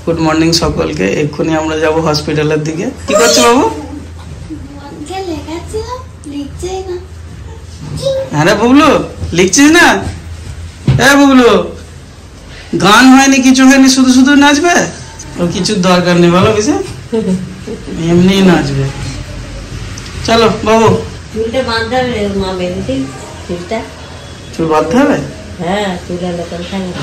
Good morning সকলকে। এক্ষুনি আমরা যাব হসপিটালের দিকে। কি করছো বাবু? হ্যাঁ রে বুবলু, লিখছিস না? হ্যাঁ বুবলু, গান হয়নি, কিছু হয়নি, শুধু শুধু নাচবে? ওর কিছুর দরকার নেই, বলো কিছু, এমনি নাচবে। চলো বাবু, চুলটা বাঁধতে হবে, মা বেঁধে চুলটা। চুল বাঁধতে হবে? হ্যাঁ, চুলের লোকাল থাকবে।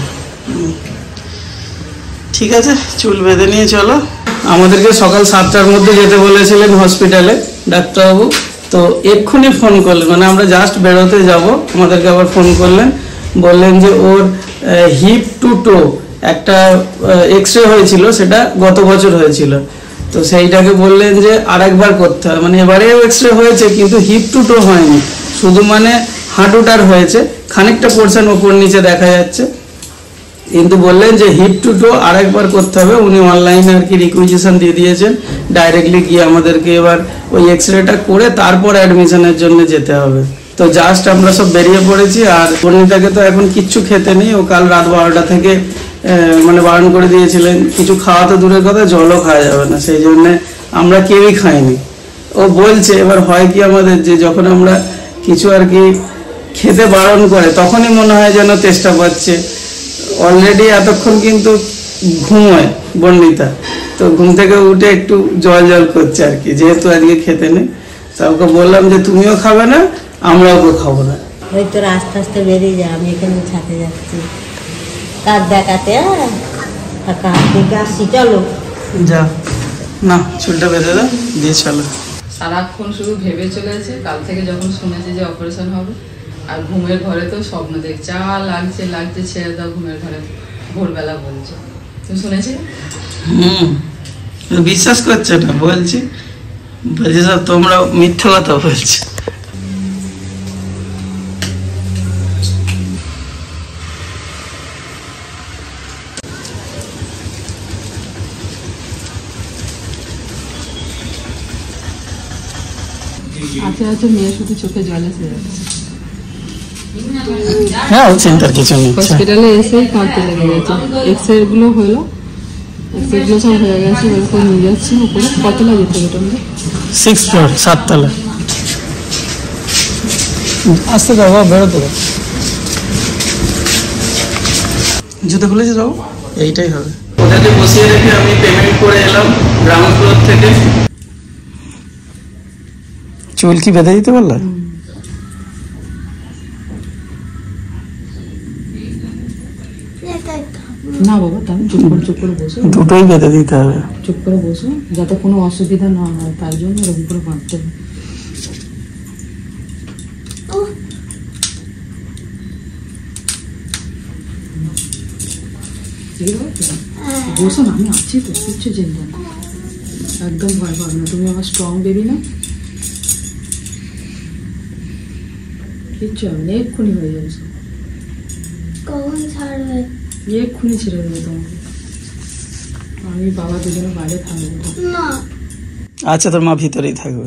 ঠিক আছে, চুল বেঁধে নিয়ে চলো। আমাদেরকে সকাল 7টার মধ্যে যেতে বলেছিলেন হসপিটালে ডাক্তারবাবু, তো এক্ষুনি ফোন করলেন, মানে আমরা জাস্ট বেরোতে যাব, আমাদেরকে আবার ফোন করলেন, বললেন যে ওর হিপ টু টো একটা এক্স রে হয়েছিল, সেটা গত বছর হয়েছিল, তো সেইটাকে বললেন যে আরেকবার করতে হবে। মানে এবারেও এক্স রে হয়েছে কিন্তু হিপ টু টো হয়নি, শুধু মানে হাঁটুটার হয়েছে, খানিকটা পোর্শন ওপর নিচে দেখা যাচ্ছে, কিন্তু বললেন যে হিপ টু টো আরেকবার করতে হবে। উনি অনলাইনে আর কি রিকুইজিশন দিয়ে দিয়েছেন, ডাইরেক্টলি গিয়ে আমাদেরকে এবার ওই এক্স রেটা করে তারপর অ্যাডমিশনের জন্য যেতে হবে। তো জাস্ট আমরা সব বেরিয়ে পড়েছি। আর বর্ণিতাকে তো এখন কিচ্ছু খেতে নেই, ও কাল রাত 12টা থেকে মানে বারণ করে দিয়েছিলেন, কিছু খাওয়া তো দূরের কথা, জলও খাওয়া যাবে না, সেই জন্যে আমরা কেউই খাইনি। ও বলছে এবার হয় কি আমাদের, যে যখন আমরা কিছু আর কি খেতে বারণ করে তখনই মনে হয় যেন তেষ্টা পাচ্ছে। অলরেডি এতক্ষণ কিন্তু ঘুমোয় বর্ণিতা, তো ঘুম থেকে উঠে একটু জল করছে আর কি, যেহেতু আজকে খেতে নেই। তা ওকে বললাম যে তুমিও খাবে না, আমরা ওকে খাবো না। ওই তোর আস্তে আস্তে বেরিয়ে যা, আমি এখানে ছাতে যাচ্ছি কাজ দেখাতে। কাজ দেখে আসছি, চলো যা না, চুলটা বেঁধে দাও দিয়ে চলো। সারাক্ষণ শুধু ভেবে চলেছে, কাল থেকে যখন শুনেছে যে অপারেশন হবে, আর ঘুমের ঘরে তো স্বপ্ন দেখছে, লাগছে ছেড়ে দাও ঘুমের ঘরে, ভোরবেলা বলছে। তুমি শুনেছি? বিশ্বাস করছে না, বলছি সব তোমরা মিথ্যা কথা বলছো। আচ্ছা মেয়ে শুধু চোখে জল এসে যাচ্ছে। হ্যাঁ, চিন্তার কিছু নেই। হসপিটালে এসে কাঁদতে লেগে গেছে। এক্সরে গুলো হলো, এক্সরে গুলো সব হয়ে গেছে, এরকম নিয়ে যাচ্ছি উপরে। কতলা যেতে হবে তোমাদের? 6th ফ্লোর, 7 তলা। আসতে যাবো, বেরোতে যাবো। জুতো খুলেছে যাবো, এইটাই হবে। ওটাকে বসিয়ে রেখে আমি পেমেন্ট করে এলাম গ্রাউন্ড ফ্লোর থেকে। চুল কি বেঁধে দিতে পারলে? না বাবা, তাহলে চুপ করে বসো। দুটোই বেঁধে দিতে হবে। চুপ করে বসো, যাতে কোনো অসুবিধা না হয়, তার জন্য এরকম করে বাঁধতে হবে। বসো না, আমি আছি তো, কিচ্ছু চিন্তা না, একদম ভয় পাবে না। তুমি আমার স্ট্রং বেবি না, কিচ্ছু হবে না, এক্ষুনি হয়ে যাবে সব। কখন ছাড়বে? এক্ষুনি ছেড়ে দেবে তোমাকে। আমি বাবা দুজনে বাইরে থাকবো না। আচ্ছা, তোর মা ভিতরেই থাকবে।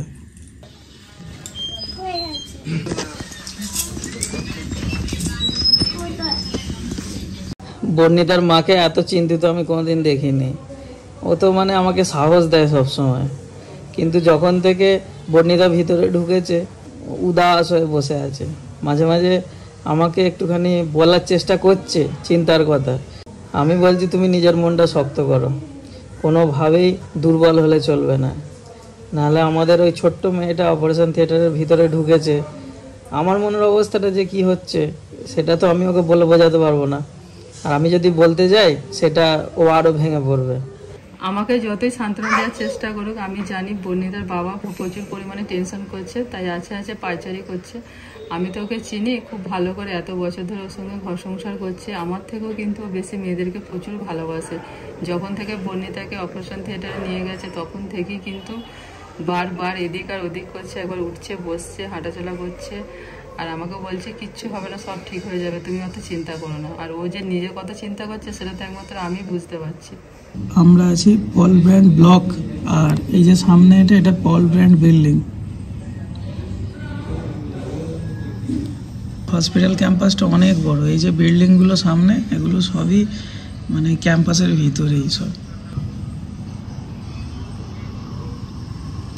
বর্ণিতার মাকে এত চিন্তিত আমি কোনোদিন দেখিনি। ও তো মানে আমাকে সাহস দেয় সব সময়, কিন্তু যখন থেকে বর্ণিতা ভিতরে ঢুকেছে উদাস হয়ে বসে আছে। মাঝে মাঝে আমাকে একটুখানি বলার চেষ্টা করছে চিন্তার কথা। আমি বলছি তুমি নিজের মনটা শক্ত করো, কোনোভাবেই দুর্বল হলে চলবে না, নাহলে আমাদের ওই ছোট্ট মেয়েটা অপারেশন থিয়েটারের ভিতরে ঢুকেছে। আমার মনের অবস্থাটা যে কি হচ্ছে সেটা তো আমি ওকে বলে বোঝাতে পারবো না, আর আমি যদি বলতে যাই সেটা ও আরও ভেঙে পড়বে। আমাকে যতই সান্ত্বনা দেওয়ার চেষ্টা করুক, আমি জানি বর্ণিতার বাবা প্রচুর পরিমাণে টেনশন করছে, তাই আছে পায়চারি করছে। আমি তো ওকে চিনি খুব ভালো করে, এত বছর ধরে ওর সঙ্গে ঘর সংসার করছে। আমার থেকেও কিন্তু বেশি মেয়েদেরকে প্রচুর ভালোবাসে। যখন থেকে বর্ণিতাকে অপারেশন থিয়েটারে নিয়ে গেছে তখন থেকেই কিন্তু বারবার এদিক আর ওদিক করছে, একবার উঠছে বসছে হাঁটাচলা করছে, আর আমাকে বলছে কিচ্ছু হবে না, সব ঠিক হয়ে যাবে, তুমি অত চিন্তা করো না। আর ও যে নিজের কথা চিন্তা করছে সেটা তো একমাত্র আমি বুঝতে পারছি। আমরা আছি পল ব্র্যান্ড ব্লক, আর এই যে সামনে এটা পল ব্র্যান্ড বিল্ডিং। হসপিটাল ক্যাম্পাসটা অনেক বড়, এই যে বিল্ডিংগুলো সামনে এগুলো সবই মানে ক্যাম্পাসের ভিতরেই সব।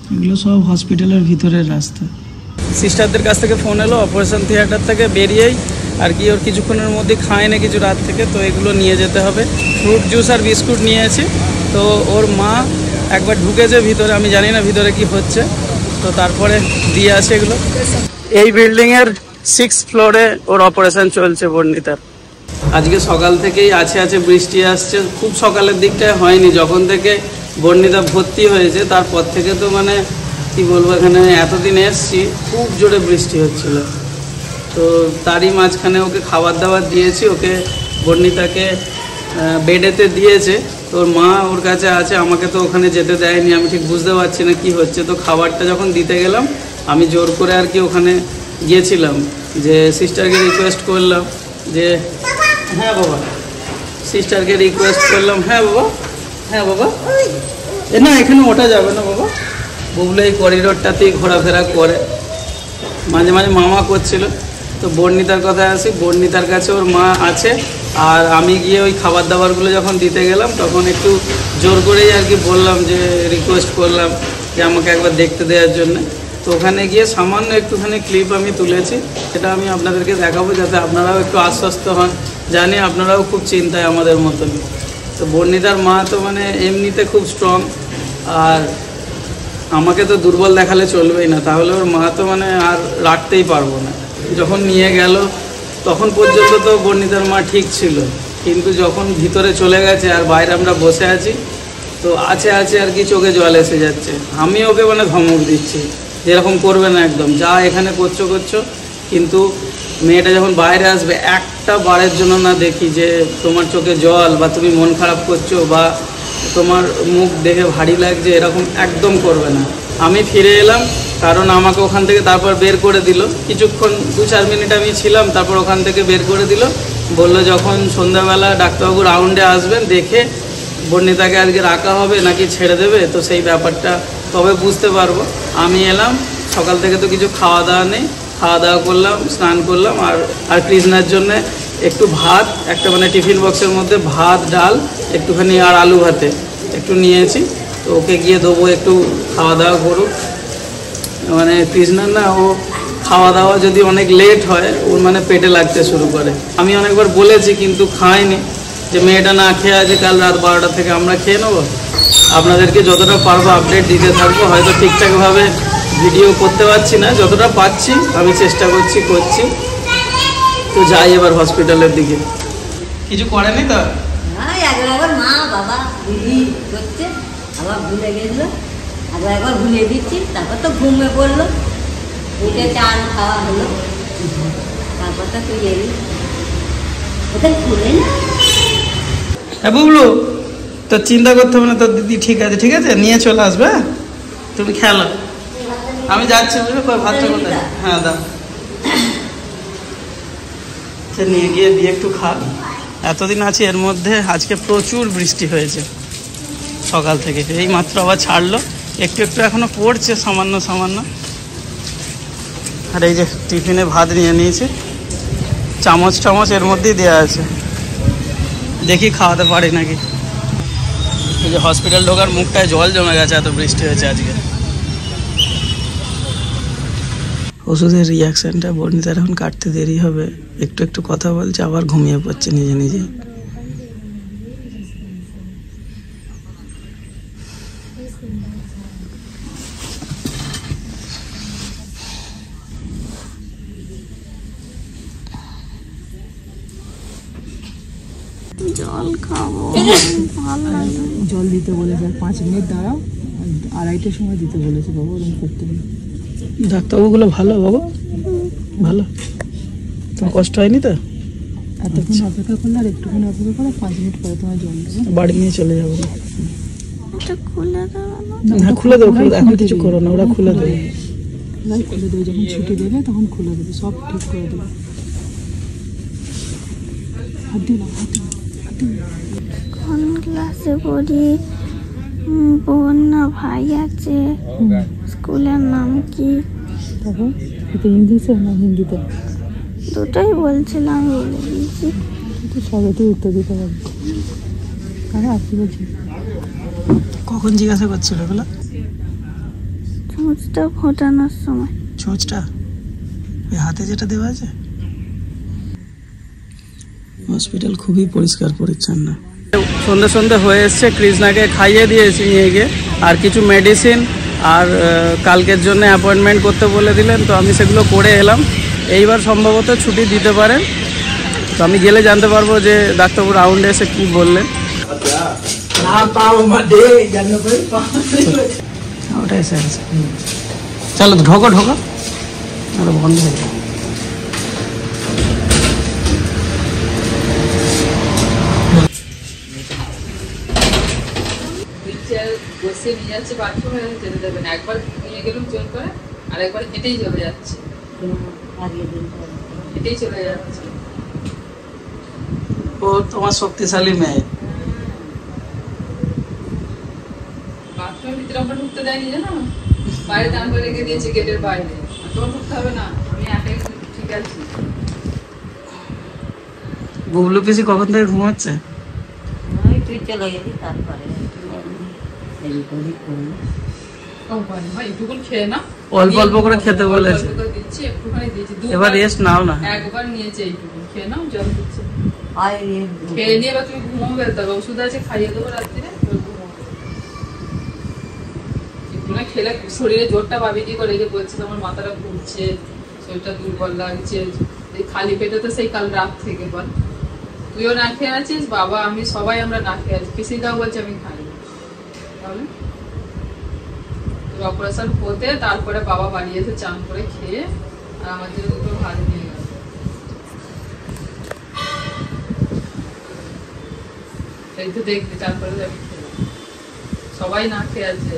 এগুলো সব হসপিটালের ভিতরের রাস্তা। সিস্টারদের কাছ থেকে ফোন এলো অপারেশন থিয়েটার থেকে বেরিয়েই আর কি, ওর কিছুক্ষণের মধ্যে খায় না কিছু রাত থেকে, তো এগুলো নিয়ে যেতে হবে। ফ্রুট জুস আর বিস্কুট নিয়েছি। তো ওর মা একবার ঢুকেছে ভিতরে, আমি জানি না ভিতরে কি হচ্ছে, তো তারপরে দিয়ে আসে এগুলো। এই বিল্ডিংয়ের 6th ফ্লোরে ওর অপারেশন চলছে বর্ণিতার। আজকে সকাল থেকেই আছে বৃষ্টি আসছে, খুব সকালের দিকটায় হয়নি। যখন থেকে বর্ণিতা ভর্তি হয়েছে তারপর থেকে তো মানে কি বলবো, এখানে এতদিন এসছি খুব জোরে বৃষ্টি হচ্ছিল। তো তারই মাঝখানে ওকে খাবার দাবার দিয়েছি, ওকে বর্ণিতাকে বেডেতে দিয়েছে। তোর মা ওর কাছে আছে, আমাকে তো ওখানে যেতে দেয়নি, আমি ঠিক বুঝতে পারছি না কি হচ্ছে। তো খাবারটা যখন দিতে গেলাম আমি জোর করে আর কি ওখানে গিয়েছিলাম, যে সিস্টারকে রিকোয়েস্ট করলাম যে হ্যাঁ বাবা, সিস্টারকে রিকোয়েস্ট করলাম হ্যাঁ বাবা না এখানে ওঠা যাবে না বাবা। বুবলু এই করিডোরটাতেই ঘোরাফেরা করে, মাঝে মাঝে মামা করছিল। তো বর্ণিতার কথায় আসি, বর্ণিতার কাছে ওর মা আছে, আর আমি গিয়ে ওই খাবার দাবারগুলো যখন দিতে গেলাম তখন একটু জোর করেই আর কি বললাম, যে রিকোয়েস্ট করলাম যে আমাকে একবার দেখতে দেওয়ার জন্য। তো ওখানে গিয়ে সামান্য একটুখানি ক্লিপ আমি তুলেছি, সেটা আমি আপনাদেরকে দেখাবো যাতে আপনারাও একটু আশ্বস্ত হন। জানি আপনারাও খুব চিন্তায় আমাদের মতন। তো বর্ণিতার মা তো মানে এমনিতে খুব স্ট্রং, আর আমাকে তো দুর্বল দেখালে চলবেই না, তাহলে ওর মা তো মানে আর রাখতেই পারবো না। যখন নিয়ে গেল তখন পর্যন্ত তো বর্ণিতার মা ঠিক ছিল, কিন্তু যখন ভিতরে চলে গেছে আর বাইরে আমরা বসে আছি, তো আছে আর কি চোখে জল এসে যাচ্ছে। আমি ওকে মানে ধমক দিচ্ছি যেরকম করবে না একদম, যা এখানে করছো, কিন্তু মেয়েটা যখন বাইরে আসবে একটা বারের জন্য না দেখি যে তোমার চোখে জল বা তুমি মন খারাপ করছো বা তোমার মুখ দেখে ভারী লাগছে, এরকম একদম করবে না। আমি ফিরে এলাম, কারণ আমাকে ওখান থেকে তারপর বের করে দিল। কিছুক্ষণ 2-4 মিনিট আমি ছিলাম, তারপর ওখান থেকে বের করে দিল। বললো যখন সন্ধ্যাবেলা ডাক্তারবাবু রাউন্ডে আসবেন দেখে বর্ণিতাকে আজকে রাখা হবে নাকি ছেড়ে দেবে, তো সেই ব্যাপারটা তবে বুঝতে পারবো। আমি এলাম, সকাল থেকে তো কিছু খাওয়া দাওয়া নেই, খাওয়া দাওয়া করলাম, স্নান করলাম, আর কৃষ্ণার জন্য একটু ভাত, একটা মানে টিফিন বক্সের মধ্যে ভাত ডাল একটুখানি আর আলু ভাতে একটু নিয়েছি। তো ওকে গিয়ে দেবো একটু খাওয়া দাওয়া করুক। মানে কৃষ্ণার না, ও খাওয়া দাওয়া যদি অনেক লেট হয় ওর মানে পেটে লাগতে শুরু করে। আমি অনেকবার বলেছি কিন্তু খায়নি, যে মেয়েটা না খেয়ে আছে, কাল রাত 12টা থেকে আমরা খেয়ে নেবো। আপনাদেরকে যতটা পারবো আপডেট দিতে থাকবো। হয়তো ঠিকঠাকভাবে ভিডিও করতে পারছি না, যতটা পাচ্ছি আমি চেষ্টা করছি। তো যাই এবার হসপিটালের দিকে। কিছু করেনি তো? একবার মা বাবা দিদি করছে, আবার ভুলে গেছিল, একবার ভুলে দিচ্ছি। তারপর তো ঘুমে পড়লো, উঠে চান খাওয়া হলো, তারপর তো তুই এলি ওদের খুলে না। হ্যাঁ বুবলু, তো চিন্তা করতে হবে না, তোর দিদি ঠিক আছে নিয়ে চলে আসবে। তুমি খেলো, আমি যাচ্ছি বুঝলে। ভাতটা কোথায়? হ্যাঁ দাও, নিয়ে গিয়ে দিয়ে একটু খা। এতদিন আছি, এর মধ্যে আজকে প্রচুর বৃষ্টি হয়েছে সকাল থেকে, এই মাত্র আবার ছাড়লো, একটু এখনো পড়ছে সামান্য। আর এই যে টিফিনে ভাত নিয়ে নিয়েছি, চামচ এর মধ্যেই দেওয়া আছে, দেখি খাওয়াতে পারি নাকি। এই যে হসপিটাল ঢোকার মুখটায় জল জমে গেছে, এত বৃষ্টি হয়েছে আজকে। ওষুধের রিয়াকশানটা বর্ণিতার এখন কাটতে দেরি হবে, একটু কথা বলছে, আবার ঘুমিয়ে পড়ছে নিজে। জল খাবো, জল দিতে বলেছে, 5 মিনিট দাঁড়াও, 2:30টার সময় দিতে বলেছে বাবা, ওরকম করতে নেই। ডাক্তারবাবুগুলো ভালো বাবা, ভালো, তোমার কষ্ট হয়নি তো? এতক্ষণ অপেক্ষা করলে আর একটুখানি অপেক্ষা করে 5 মিনিট পরে তোমার জল দেবো, বাড়ি নিয়ে চলে যাবো। খুলে খুলে দেবো, এখন কিছু করো না, ওরা খুলে দেবে। খুলে দেবে, যখন ছুটি দেবে তখন খুলে দেবে, সব ঠিক করে দেবে। হাত দিও না। কোন ক্লাসে পড়ি? বোন না ভাই আছে? স্কুলের নাম কি? তারপর এটা ইংলিশে না হিন্দিতে? দুটোই বলছিলাম, বলে দিয়েছি। তো সবেতেই উত্তর দিতে পারবি। আর কি বলছি? কখন জিজ্ঞাসা করছিল ওগুলো? ছুঁচটা ফোটানোর সময়। ছোঁচটা ওই হাতে যেটা দেওয়া আছে। হসপিটাল খুবই পরিষ্কার পরিচ্ছন্ন। সন্ধে সন্ধে হয়ে এসছে, কৃষ্ণাকে খাইয়ে দিয়েছি নিয়ে গিয়ে, আর কিছু মেডিসিন আর কালকের জন্য অ্যাপয়েন্টমেন্ট করতে বলে দিলেন, তো আমি সেগুলো করে এলাম। এইবার সম্ভবত ছুটি দিতে পারেন, তো আমি গেলে জানতে পারবো যে ডাক্তারবাবু রাউন্ডে এসে কি বললেন। ওটাই স্যার, চলো ঢোকো ঢোকো, বন্ধ হয়ে যাবে। বসে নিয়ে যাচ্ছে বাথরুমে, যেতে দেবে না। একবার নিয়ে গেলাম জোর করে, আর একবার হেঁটেই চলে যাচ্ছে, হেঁটেই চলে যাচ্ছে। ও তোমার শক্তিশালী মেয়ে। বাথরুমের ভিতরে আমরা ঢুকতে দেয়নি জানো, বাইরে দান করে রেখে দিয়েছে গেটের বাইরে। তোমার ঢুকতে হবে না, আমি একাই ঠিক আছি। বুবলু পিসি কখন থেকে ঘুমাচ্ছে? তুই চলে গেলি তারপরে অল্প অল্প করে খেতে বলেছে, এবার রেস্ট নাও না। একবার নিয়েছে এইটুকু, খেয়ে নাও, জল দিচ্ছে, খেয়ে নিয়ে এবার তুমি ঘুমাবে। তবে ওষুধ আছে, খাইয়ে দেবো রাত্রিরে, একটু না খেলে শরীরে জোরটা পাবি কি করে। যে বলছে তোমার মাথাটা ঘুরছে, শরীরটা দুর্বল লাগছে, এই খালি পেটে তো সেই কাল রাত থেকে বল। তুইও না খেয়ে আছিস, বাবা আমি সবাই আমরা না খেয়ে আছি। পিসিটাও বলছে আমি খাই। তাহলে অপারেশন হতে তারপরে বাবা বাড়ি এসে চান করে খেয়ে আর আমার জন্য দুটো ভাত নিয়ে গেল। এই তো দেখবি, তারপরে আমি খেলাম, সবাই না খেয়ে আছে।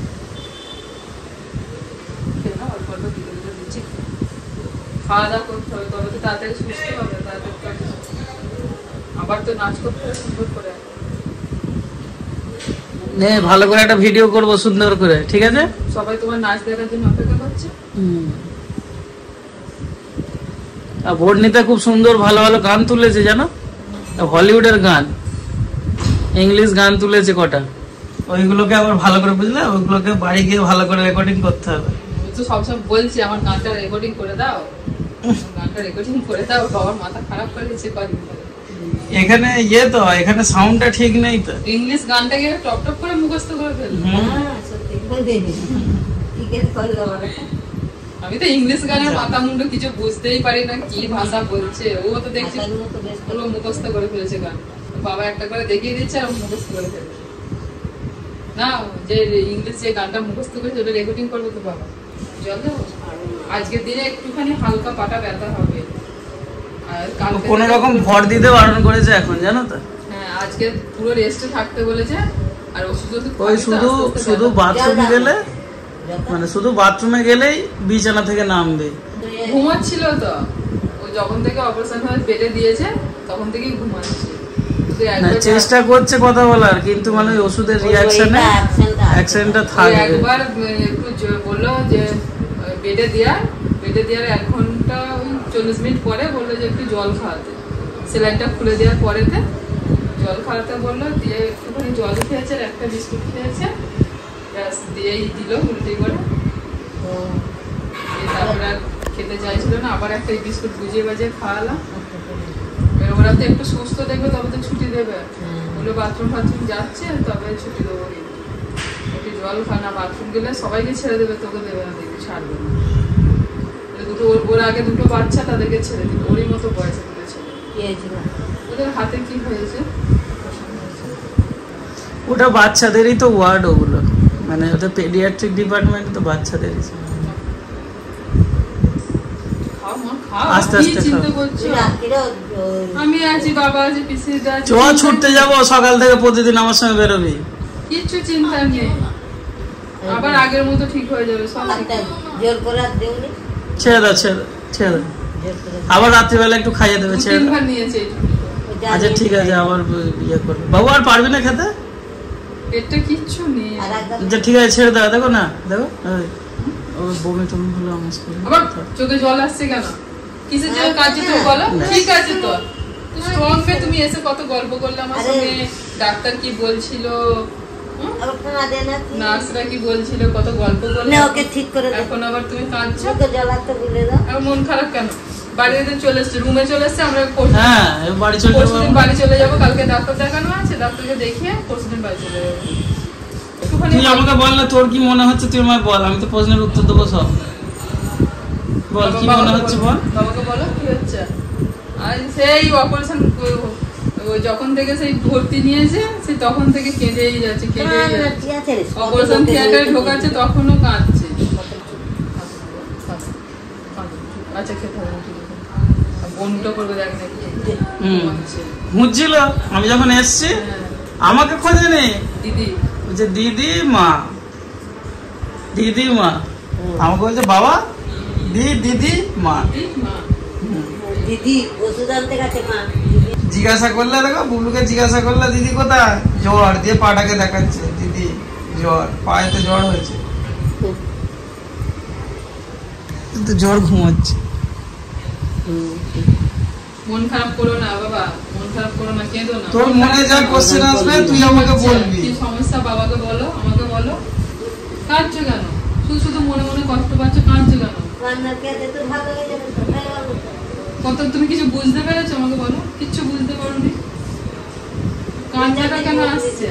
খাওয়া দাওয়া করতে হবে, তবে তো তাড়াতাড়ি সুস্থ হবে। আবার তো নাচ করতে হবে সুন্দর করে। নে ভালো করে একটা ভিডিও করব সুন্দর করে, ঠিক আছে? সবাই তোমার নাচ দেখার জন্য অপেক্ষা করছে। আর বর্ণিতা খুব সুন্দর ভালো ভালো গান তুলেছে জানো, হলিউডের গান, ইংলিশ গান তুলেছে কটা। ওইগুলোকে আবার ভালো করে বুঝলে, ওইগুলোকে বাড়ি গিয়ে ভালো করে রেকর্ডিং করতে হবে। তো সবসময় বলছি আমার গানটা রেকর্ডিং করে দাও, গানটা রেকর্ডিং করে দাও। বাবার মাথা খারাপ করে দিচ্ছে কদিন ধরে। এখানে তো এখানে সাউন্ডটা ঠিক নেই তো। ইংলিশ গানটাকে টপ টপ করে মুখস্থ করে ফেলবো। আমি তো ইংলিশ গানের মাথা মুন্ডু কিছু বুঝতেই পারি না, কি ভাষা বলছে। ও তো দেখছি পুরো মুখস্থ করে ফেলেছে গান। বাবা একটা করে দেখিয়ে দিচ্ছে আর মুখস্থ করে ফেলছে না। যে ইংলিশ যে গানটা মুখস্থ করেছে ওটা রেকর্ডিং করবো তো বাবা। জল দেবো আজকের দিনে একটুখানি হালকা পাটা ব্যথা হবে। কোন রকম ভর দিতে বারণ করেছে এখন জানো তো। হ্যাঁ আজকে পুরো রেস্টে থাকতে বলেছে। আর ওষুধ ওই শুধু বাথরুমে গেলে, মানে শুধু বাথরুমে গেলেই বিছানা থেকে নামবে। ঘুমাচ্ছিল তো, ও যখন থেকে অপারেশন হয়ে বেডে দিয়েছে তখন থেকেই ঘুমাচ্ছে। চেষ্টা করছে কথা বলার, কিন্তু মানে ওষুধের রিঅ্যাকশনে অ্যাকশনটা থাকে। একবার একটু বললো যে বেডে দেওয়ার 1 ঘন্টা 40 মিনিট পরে বললো যে একটু জল খাওয়াতে। স্যালাইনটা খুলে দেওয়ার পরেতে জল খাওয়াতে বললো, দিয়ে একটুখানি জল খেয়েছে, একটা বিস্কুট খেয়েছে, দিয়েই দিল উল্টে করে। তারপরে খেতে চাইছিল না, আবার একটা বিস্কুট বুঝিয়ে বাজিয়ে খাওয়ালাম। ওরা তো একটু সুস্থ দেখবে তবে তো ছুটি দেবে। ওগুলো বাথরুম যাচ্ছে তবে ছুটি দেবো। একটু জল খানা, বাথরুম গেলে সবাইকে ছেড়ে দেবে, তোকে দেবে না, দেখবি ছাড়বে না। দুটো ওর আগে দুটো বাচ্চা, তাদেরকে ছেড়ে দিবে। ওরই মতো বয়সে দুটো ছেলে। ওদের হাতে কি হয়েছে? ওটা বাচ্চাদেরই তো ওয়ার্ড, ওগুলো মানে ওদের পেডিয়াট্রিক ডিপার্টমেন্ট তো বাচ্চাদেরই। আস্তে আস্তে আমি আছি, বাবা আছে, পিসিদা আছে। চ ছুটতে যাবো সকাল থেকে, প্রতিদিন আমার সঙ্গে বেরোবি। কিচ্ছু চিন্তা নেই, আবার আগের মতো ঠিক হয়ে যাবে সব। ছেড়ে দাও ছেড়ে দাও, আবার রাত্রিবেলা একটু খাইয়ে দেবে। ছেড়ে দাও, আচ্ছা ঠিক আছে, আবার ইয়ে করবে। বাবু আর পারবি না খেতে, পেটটা কিচ্ছু নেই। আচ্ছা ঠিক আছে ছেড়ে দাও। দেখো না, দেখো বমি টমি হলো আমার, আবার চোখে জল আসছে কেন? কিসের জন্য কাজে তো বলো। ঠিক আছে তো স্ট্রং মে তুমি এসে কত গল্প করলে আমার সঙ্গে, ডাক্তার কি বলছিল। নার্সরা কি বলছিল, কত গল্প করলে, ওকে ঠিক করে দে। এখন আবার তুমি কাঁদছো, ওকে জ্বালাতে ভুলে দাও। আর মন খারাপ কেন? বাড়িতে চলে এসছে, রুমে চলে এসছে, আমরা হ্যাঁ বাড়ি চলে যাবো। পরশুদিন বাড়ি চলে যাবো, কালকে ডাক্তার দেখানো আছে, ডাক্তারকে দেখিয়ে পরশুদিন বাড়ি চলে যাবো। তুই আমাকে বল না তোর কি মনে হচ্ছে, তুই আমায় বল, আমি তো প্রশ্নের উত্তর দেবো সব। বল কি মনে হচ্ছে বল। বাবাকে বলো কি হচ্ছে। আর সেই অপারেশন যখন থেকে সেই ভর্তি নিয়েছে সেই তখন থেকে কেঁদেই যাচ্ছে, কেঁদেই যাচ্ছে। অপারেশন থিয়েটারে ঢোকাচ্ছে তখনও কাঁদছে। আচ্ছা খেতে হবে, বনটা করবে দেখ নাকি বুঝছিল। আমি যখন এসছি আমাকে খোঁজে নি দিদি, বলছে দিদিমা, দিদিমা। আমাকে বলছে বাবা দিদি মা। দিদি ওষুধ আনতে গেছে মা। জিজ্ঞাসা করলে, দেখো বুবলুকে জিজ্ঞাসা করলে দিদি কোথায়, জ্বর দিয়ে পাটাকে দেখাচ্ছে, দিদি জ্বর, পায়েতে জ্বর হয়েছে, কিন্তু জ্বর ঘুমাচ্ছে। মন খারাপ করো না বাবা, মন খারাপ করো না, কেঁদো না। তোর মনে যা কোশ্চেন আসবে তুই আমাকে বলবি। কি সমস্যা বাবাকে বলো, আমাকে বলো। কাঁদছো কেন? শুধু শুধু মনে মনে কষ্ট পাচ্ছ, কাঁদছো কেন? কত তুমি কিছু বুঝতে পেরেছো আমাকে বলো? কিচ্ছু বুঝতে পারোনি, কাঁদটা কেন আসছে?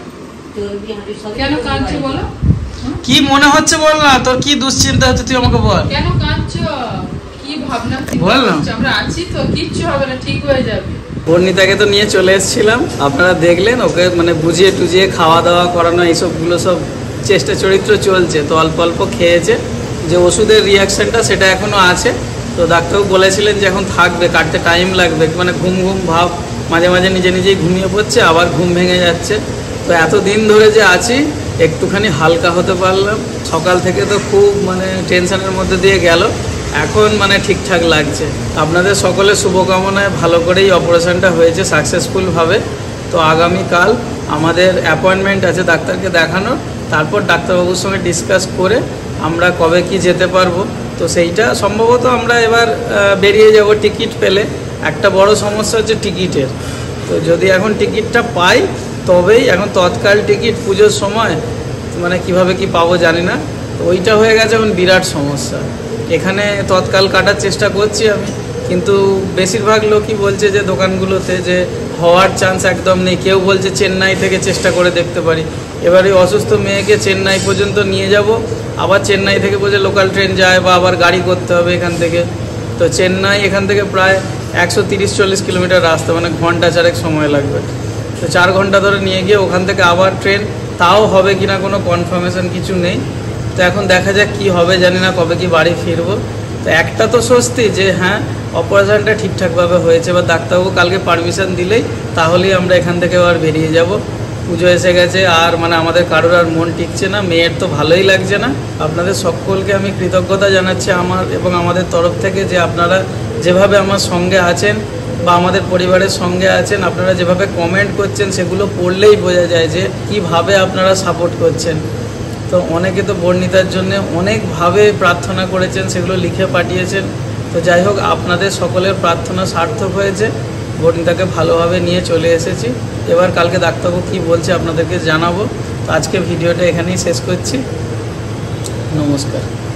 কেন কাঁদছো বলো? কি মনে হচ্ছে বল না, তোর কি দুশ্চিন্তা হচ্ছে তুই আমাকে বল। কেন কাঁদছো? কি ভাবনা বল না। আমরা আছি তো, কিচ্ছু হবে না, ঠিক হয়ে যাবে। বর্ণিতাকে তো নিয়ে চলে এসেছিলাম, আপনারা দেখলেন, ওকে মানে বুঝিয়ে টুজিয়ে খাওয়া দাওয়া করানো এইসবগুলো সব চেষ্টা চরিত্র চলছে। তো অল্প অল্প খেয়েছে, যে ওষুধের রিয়াকশনটা সেটা এখনো আছে। তো ডাক্তারবাবু বলেছিলেন যে এখন থাকবে, কাটতে টাইম লাগবে, মানে ঘুম ঘুম ভাব, মাঝে মাঝে নিজে নিজেই ঘুমিয়ে পড়ছে, আবার ঘুম ভেঙে যাচ্ছে। তো এতদিন ধরে যে আছি একটুখানি হালকা হতে পারলাম। সকাল থেকে তো খুব মানে টেনশনের মধ্যে দিয়ে গেল, এখন মানে ঠিকঠাক লাগছে। আপনাদের সকলের শুভকামনায় ভালো করেই অপারেশনটা হয়েছে সাকসেসফুলভাবে। তো আগামীকাল আমাদের অ্যাপয়েন্টমেন্ট আছে ডাক্তারকে দেখানোর, তারপর ডাক্তারবাবুর সঙ্গে ডিসকাস করে আমরা কবে কি যেতে পারবো। তো সেইটা সম্ভবত আমরা এবার বেরিয়ে যাব টিকিট পেলে। একটা বড় সমস্যা হচ্ছে টিকিটের। তো যদি এখন টিকিটটা পাই তবেই, এখন তৎকাল টিকিট পুজোর সময় মানে কিভাবে কি পাবো জানি না। তো ওইটা হয়ে গেছে এখন বিরাট সমস্যা। এখানে তৎকাল কাটার চেষ্টা করছি আমি, কিন্তু বেশিরভাগ লোকই বলছে যে দোকানগুলোতে যে হওয়ার চান্স একদম নেই। কেউ বলছে চেন্নাই থেকে চেষ্টা করে দেখতে পারি। এবার এই অসুস্থ মেয়েকে চেন্নাই পর্যন্ত নিয়ে যাব, আবার চেন্নাই থেকে বলছে লোকাল ট্রেন যায় বা আবার গাড়ি করতে হবে এখান থেকে। তো চেন্নাই এখান থেকে প্রায় 130-40 কিলোমিটার রাস্তা, মানে ঘন্টা চারেক সময় লাগবে। তো 4 ঘন্টা ধরে নিয়ে গিয়ে ওখান থেকে আবার ট্রেন, তাও হবে কিনা কোনো কনফার্মেশন কিছু নেই। তো এখন দেখা যাক কি হবে, জানি না কবে কি বাড়ি ফিরবো। তো একটা তো স্বস্তি যে হ্যাঁ অপারেশনটা ঠিকঠাকভাবে হয়েছে, বা ডাক্তারবাবু কালকে পারমিশন দিলেই তাহলেই আমরা এখান থেকে আবার বেরিয়ে যাব। পুজো এসে গেছে, আর মানে আমাদের কারোর আর মন টিকছে না, মেয়ের তো ভালোই লাগছে না। আপনাদের সকলকে আমি কৃতজ্ঞতা জানাচ্ছি আমার এবং আমাদের তরফ থেকে, যে আপনারা যেভাবে আমার সঙ্গে আছেন বা আমাদের পরিবারের সঙ্গে আছেন, আপনারা যেভাবে কমেন্ট করছেন সেগুলো পড়লেই বোঝা যায় যে কীভাবে আপনারা সাপোর্ট করছেন। তো অনেকে তো বর্ণিতার জন্য অনেকভাবে প্রার্থনা করেছেন, সেগুলো লিখে পাঠিয়েছেন। তো যাই হোক, আপনাদের সকলের প্রার্থনা সার্থক হয়েছে, বর্ণিতাকে ভালোভাবে নিয়ে চলে এসেছি। এবার কালকে ডাক্তারবাবু কী বলছে আপনাদেরকে জানাবো। তো আজকে ভিডিওটা এখানেই শেষ করছি। নমস্কার।